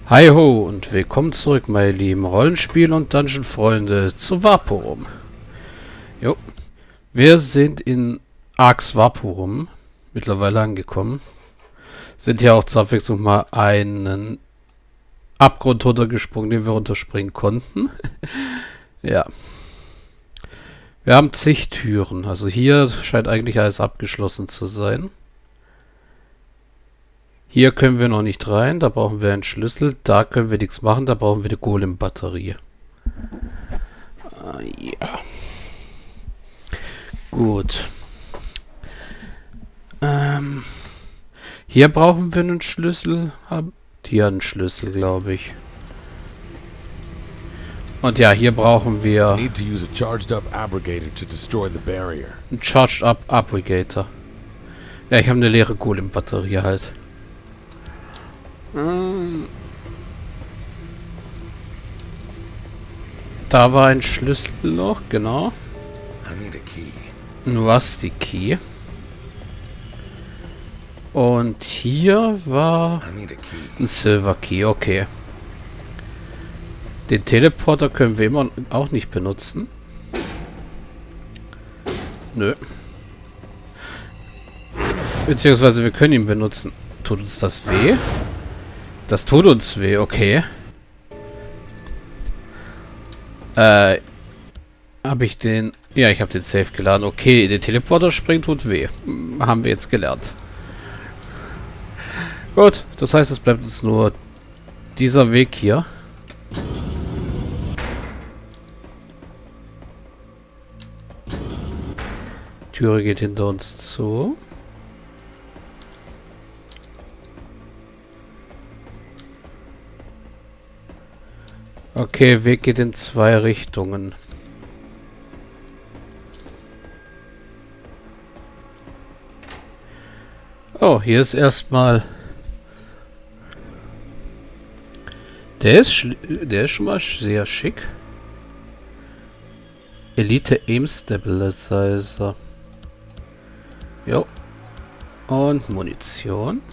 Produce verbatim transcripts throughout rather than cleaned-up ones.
Hi ho und willkommen zurück, meine lieben Rollenspiel- und Dungeon-Freunde, zu Vaporum. Jo, wir sind in Arx Vaporum mittlerweile angekommen. Sind hier auch zur Abwechslung mal einen Abgrund runtergesprungen, den wir runterspringen konnten. Ja. Wir haben zig Türen, also hier scheint eigentlich alles abgeschlossen zu sein. Hier können wir noch nicht rein, da brauchen wir einen Schlüssel. Da können wir nichts machen, da brauchen wir die Golem-Batterie. Ah, ja. Gut. Ähm, hier brauchen wir einen Schlüssel. Hier einen Schlüssel, glaube ich. Und ja, hier brauchen wir einen Charged-Up Aggregator. Ja, ich habe eine leere Golem-Batterie halt. Da war ein Schlüssel noch, genau. Du hast die Key. Und hier war ein Silver Key, okay. Den Teleporter können wir immer auch nicht benutzen. Nö. Beziehungsweise wir können ihn benutzen. Tut uns das weh? Das tut uns weh, okay. Äh, habe ich den... Ja, ich habe den Safe geladen. Okay, der Teleporter springt, tut weh. Haben wir jetzt gelernt. Gut, das heißt, es bleibt uns nur dieser Weg hier. Türe geht hinter uns zu. Okay, Weg geht in zwei Richtungen. Oh, hier ist erstmal... Der ist, der ist schon mal sehr schick. Elite Aim Stabilizer. Jo. Und Munition.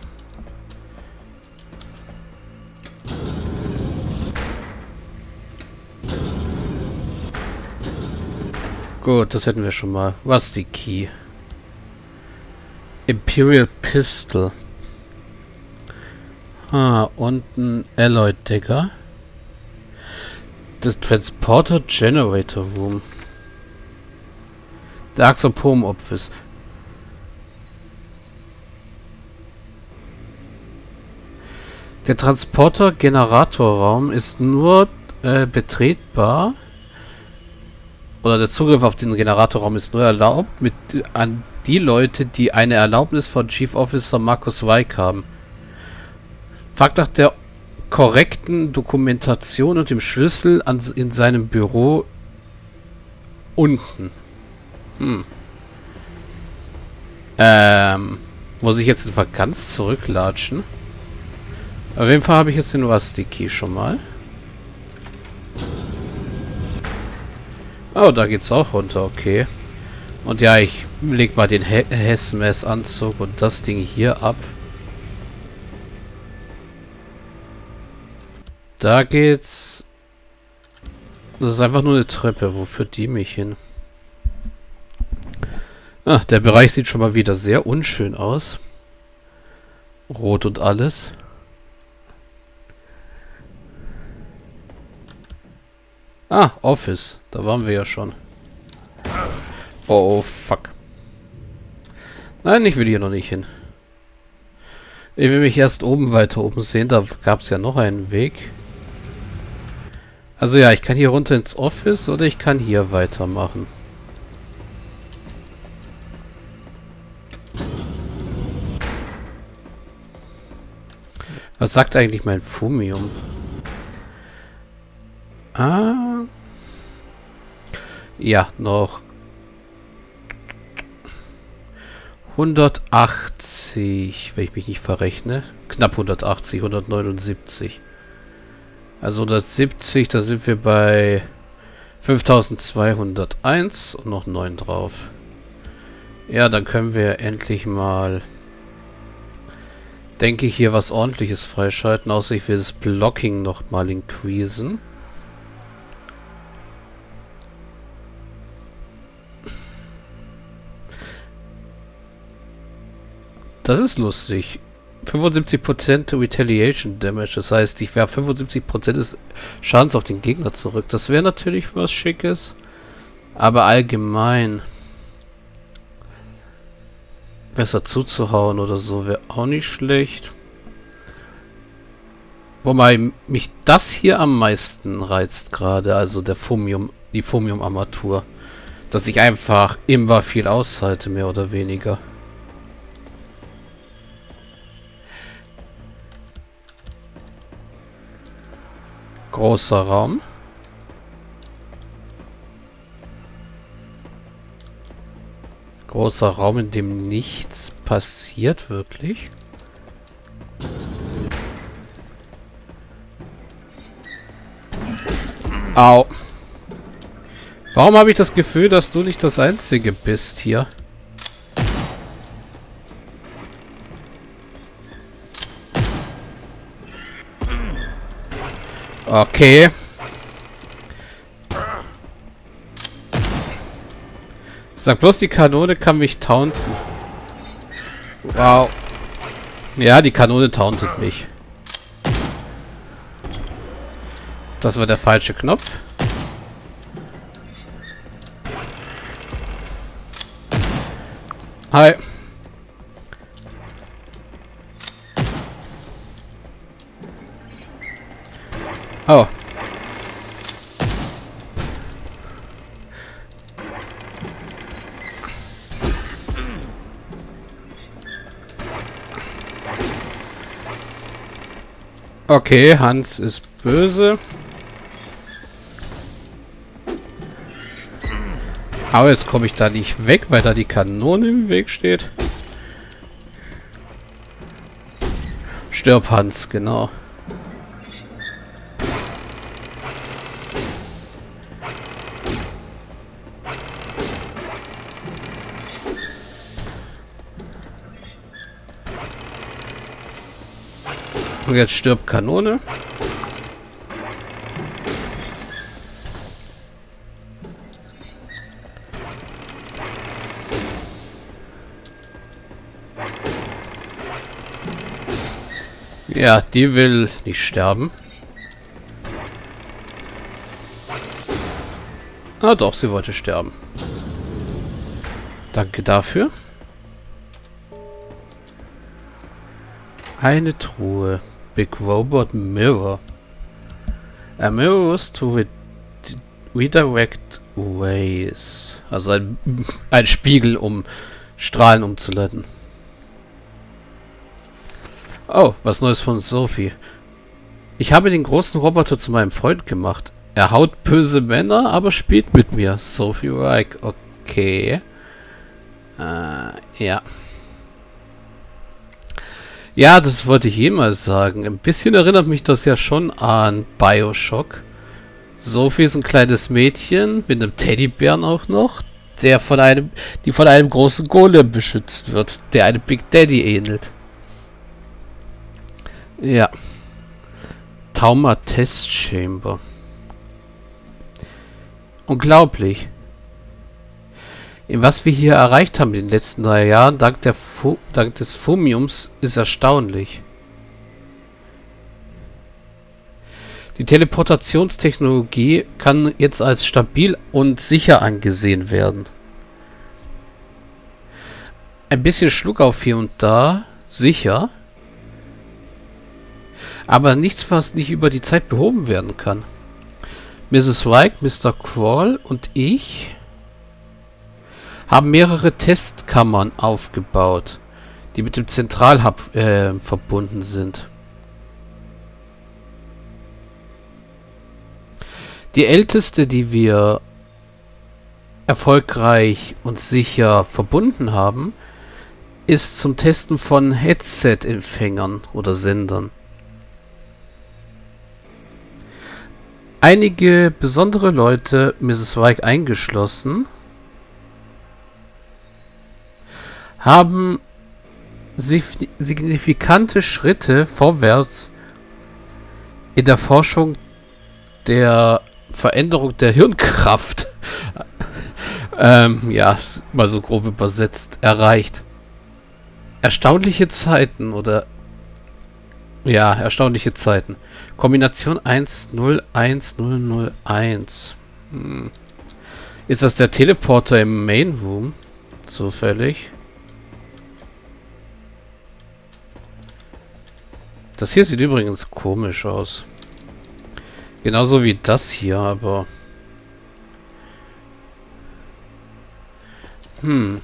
Gut, das hätten wir schon mal. Was die Key? Imperial Pistol. Ah, und ein Alloy Dagger. Das Transporter Generator Room. Der Axopom Office. Der Transporter Generatorraum ist nur äh, betretbar. Oder der Zugriff auf den Generatorraum ist nur erlaubt mit an die Leute, die eine Erlaubnis von Chief Officer Markus Weig haben. Fragt nach der korrekten Dokumentation und dem Schlüssel an, in seinem Büro unten. Hm. Ähm, muss ich jetzt einfach ganz zurücklatschen? Auf jeden Fall habe ich jetzt den Rusty Key schon mal. Oh, da geht's auch runter, okay. Und ja, ich leg mal den Hessmess-Anzug und das Ding hier ab. Da geht's... Das ist einfach nur eine Treppe. Wo führt die mich hin? Ah, der Bereich sieht schon mal wieder sehr unschön aus. Rot und alles. Ah, Office. Da waren wir ja schon. Oh, fuck. Nein, ich will hier noch nicht hin. Ich will mich erst oben weiter oben sehen. Da gab es ja noch einen Weg. Also ja, ich kann hier runter ins Office oder ich kann hier weitermachen. Was sagt eigentlich mein Fumium? Ah. Ja, noch hundertachtzig, wenn ich mich nicht verrechne. Knapp hundertachtzig, hundertneunundsiebzig. Also hundertsiebzig, da sind wir bei fünftausendzweihunderteins und noch neun drauf. Ja, dann können wir endlich mal denke ich, hier was Ordentliches freischalten, außer ich will das Blocking nochmal increasen. Das ist lustig. fünfundsiebzig Prozent Retaliation Damage, das heißt, ich werfe fünfundsiebzig Prozent des Schadens auf den Gegner zurück. Das wäre natürlich was Schickes, aber allgemein besser zuzuhauen oder so wäre auch nicht schlecht. Wobei mich das hier am meisten reizt gerade, also der Fumium, die Fumium-Armatur. Dass ich einfach immer viel aushalte, mehr oder weniger. Großer Raum. Großer Raum, in dem nichts passiert, wirklich. Au. Warum habe ich das Gefühl, dass du nicht das Einzige bist hier? Okay. Sag bloß, die Kanone kann mich taunten. Wow. Ja, die Kanone tauntet mich. Das war der falsche Knopf. Hi. Oh. Okay, Hans ist böse. Aber jetzt komme ich da nicht weg, weil da die Kanone im Weg steht. Stirb, Hans, genau. Und jetzt stirbt Kanone. Ja, die will nicht sterben. Ah doch, sie wollte sterben. Danke dafür. Eine Truhe. Big Robot Mirror. A mirror was to re redirect ways. Also ein, ein Spiegel, um Strahlen umzuleiten. Oh, was Neues von Sophie. Ich habe den großen Roboter zu meinem Freund gemacht. Er haut böse Männer, aber spielt mit mir. Sophie Reich. Okay. Äh, ja. Ja, das wollte ich jemals sagen. Ein bisschen erinnert mich das ja schon an Bioshock. Sophie ist ein kleines Mädchen mit einem Teddybären auch noch, der von einem, die von einem großen Golem beschützt wird, der einem Big Daddy ähnelt. Ja. Tauma Test Chamber. Unglaublich. In was wir hier erreicht haben in den letzten drei Jahren, dank, der Fu dank des Fumiums, ist erstaunlich. Die Teleportationstechnologie kann jetzt als stabil und sicher angesehen werden. Ein bisschen Schluckauf hier und da, sicher. Aber nichts, was nicht über die Zeit behoben werden kann. Misses White, Mister Crawl und ich haben mehrere Testkammern aufgebaut, die mit dem Zentralhub äh, verbunden sind. Die älteste, die wir erfolgreich und sicher verbunden haben, ist zum Testen von Headset-Empfängern oder Sendern. Einige besondere Leute, Misses Weig eingeschlossen, haben signifikante Schritte vorwärts in der Forschung der Veränderung der Hirnkraft, ähm, ja, mal so grob übersetzt, erreicht. Erstaunliche Zeiten oder ja, erstaunliche Zeiten. Kombination eins null eins null null eins. Hm. Ist das der Teleporter im Main Room? Zufällig. Das hier sieht übrigens komisch aus. Genauso wie das hier, aber... Hm.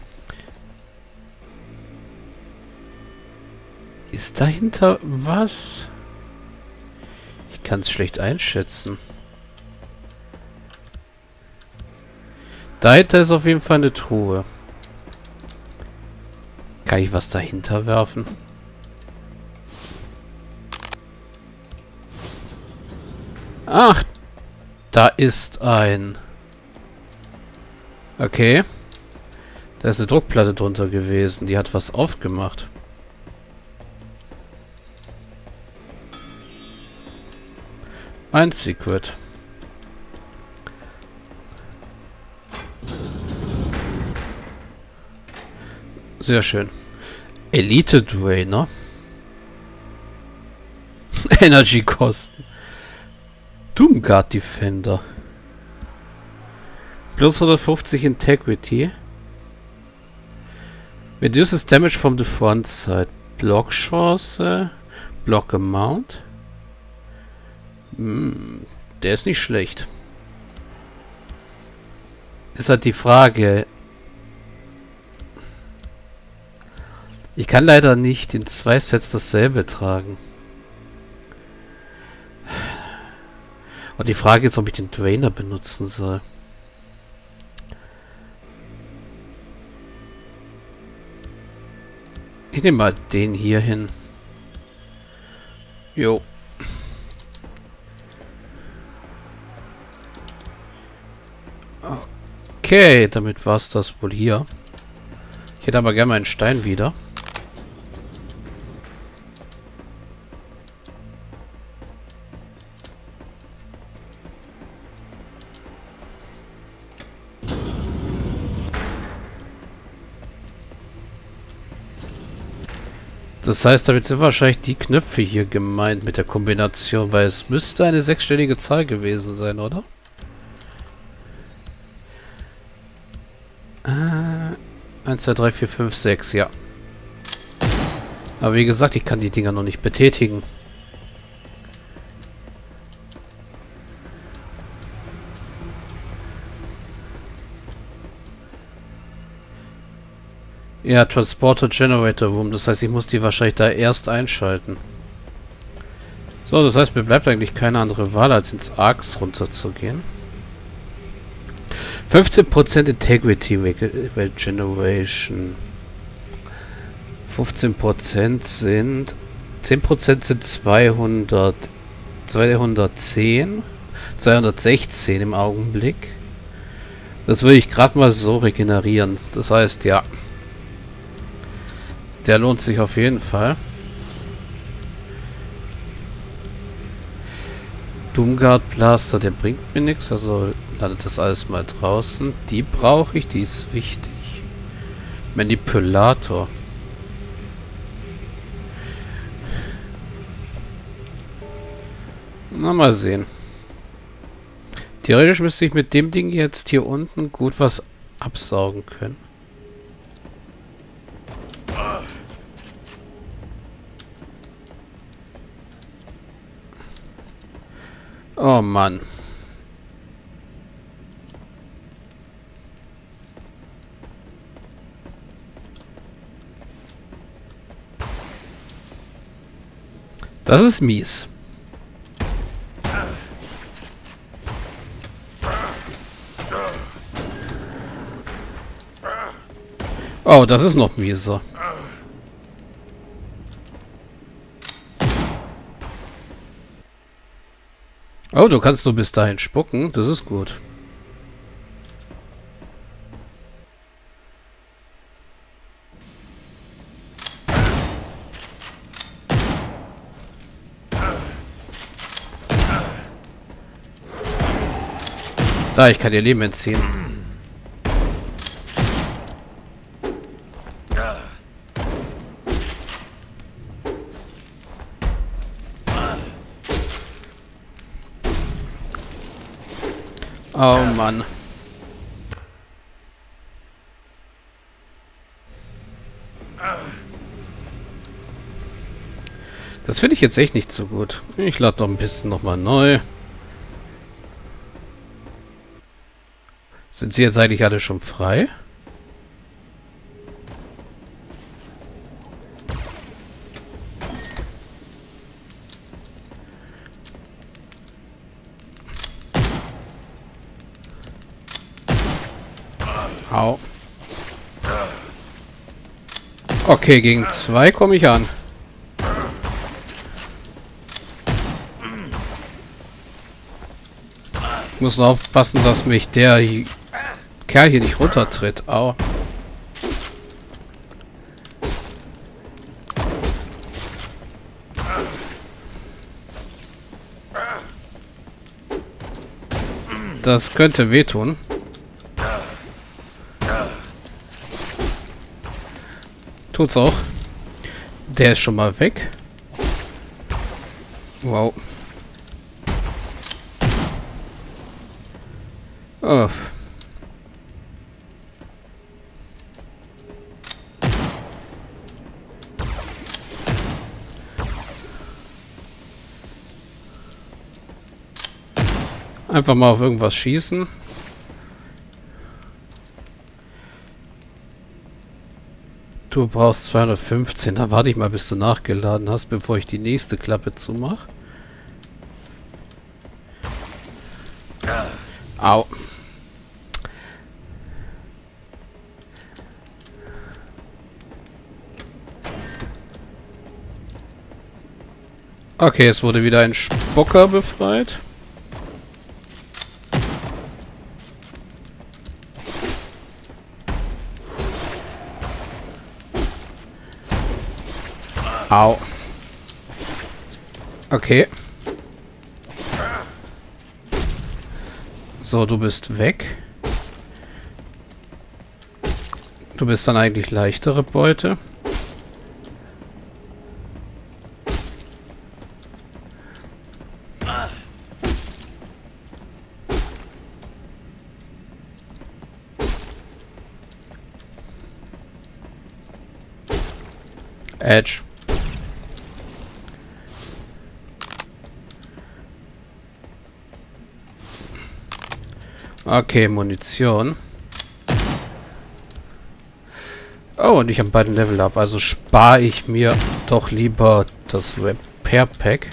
Ist dahinter was? Ich kann es schlecht einschätzen. Dahinter ist auf jeden Fall eine Truhe. Kann ich was dahinter werfen? Ach, da ist ein... Okay. Da ist eine Druckplatte drunter gewesen. Die hat was aufgemacht. Ein Secret. Sehr schön. Elite Drainer. Energy-Kosten. Doomguard Defender. Plus hundertfünfzig Integrity. Reduces Damage from the front side. Block Chance. Block Amount. Hm, der ist nicht schlecht. Ist halt die Frage. Ich kann leider nicht in zwei Sets dasselbe tragen. Und die Frage ist, ob ich den Drainer benutzen soll. Ich nehme mal den hier hin. Jo. Okay, damit war es das wohl hier. Ich hätte aber gerne meinen Stein wieder. Das heißt, damit sind wahrscheinlich die Knöpfe hier gemeint mit der Kombination, weil es müsste eine sechsstellige Zahl gewesen sein, oder? Äh, eins, zwei, drei, vier, fünf, sechs, ja. Aber wie gesagt, ich kann die Dinger noch nicht betätigen. Ja, Transporter Generator Room. Das heißt, ich muss die wahrscheinlich da erst einschalten. So, das heißt, mir bleibt eigentlich keine andere Wahl, als ins Arx runterzugehen. fünfzehn Prozent Integrity Regeneration. fünfzehn Prozent sind... zehn Prozent sind zweihundert... zweihundertzehn. zweihundertsechzehn im Augenblick. Das würde ich gerade mal so regenerieren. Das heißt, ja... Der lohnt sich auf jeden Fall. Doomguard Blaster, der bringt mir nichts, also landet das alles mal draußen. Die brauche ich, die ist wichtig. Manipulator. Na, mal sehen. Theoretisch müsste ich mit dem Ding jetzt hier unten gut was absaugen können. Oh Mann. Das ist mies. Oh, das ist noch mieser. Oh, du kannst nur bis dahin spucken. Das ist gut. Da, ich kann ihr Leben entziehen. Oh Mann. Das finde ich jetzt echt nicht so gut. Ich lade noch ein bisschen nochmal neu. Sind sie jetzt eigentlich alle schon frei? Au. Okay, gegen zwei komme ich an. Ich muss nur aufpassen, dass mich der Kerl hier nicht runtertritt. Au. Das könnte wehtun. Tut's auch. Der ist schon mal weg. Wow. Oh. Einfach mal auf irgendwas schießen. Du brauchst zweihundertfünfzehn. Da warte ich mal, bis du nachgeladen hast, bevor ich die nächste Klappe zumache. Au. Okay, es wurde wieder ein Spucker befreit. Au. Okay. So, du bist weg. Du bist dann eigentlich leichtere Beute. Edge. Okay, Munition. Oh, und ich habe beiden Level up. Also spare ich mir doch lieber das Repair Pack.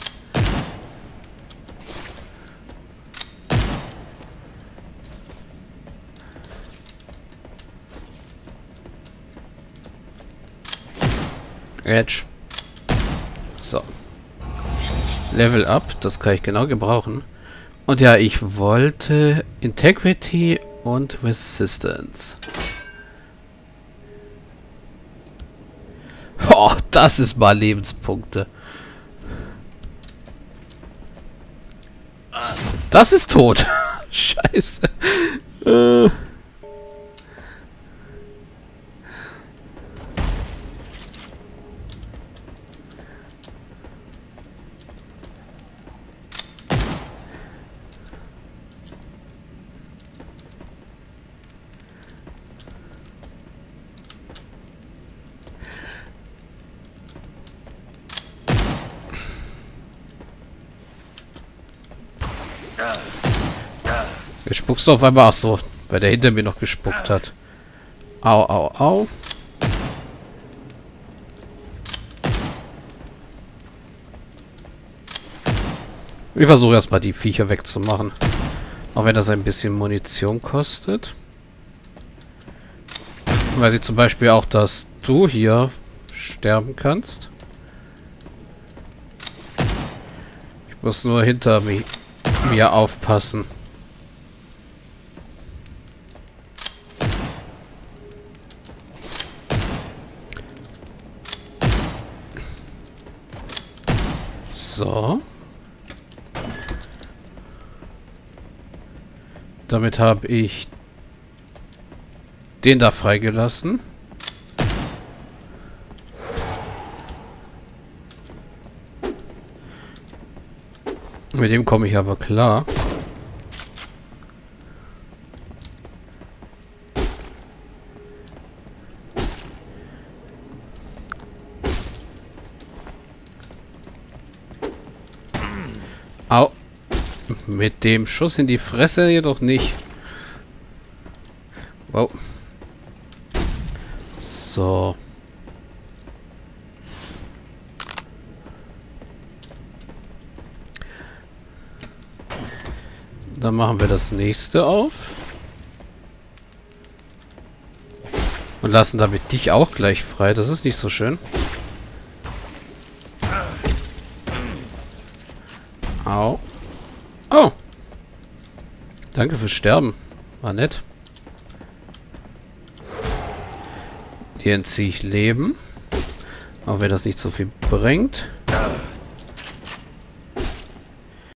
Edge. So. Level up, das kann ich genau gebrauchen. Und ja, ich wollte Integrity und Resistance. Oh, das ist mal Lebenspunkte. Das ist tot. Scheiße. Äh. Jetzt spuckst du auf einmal. Ach so, weil der hinter mir noch gespuckt hat. Au, au, au. Ich versuche erstmal die Viecher wegzumachen. Auch wenn das ein bisschen Munition kostet. Weiß ich zum Beispiel auch, dass du hier sterben kannst. Ich muss nur hinter mi mir aufpassen. So. Damit habe ich den da freigelassen. Mit dem komme ich aber klar. Au. Mit dem Schuss in die Fresse jedoch nicht. Wow. So. Dann machen wir das nächste auf. Und lassen damit dich auch gleich frei. Das ist nicht so schön. Au. Oh. Danke fürs Sterben. War nett. Hier entziehe ich Leben. Auch wenn das nicht so viel bringt.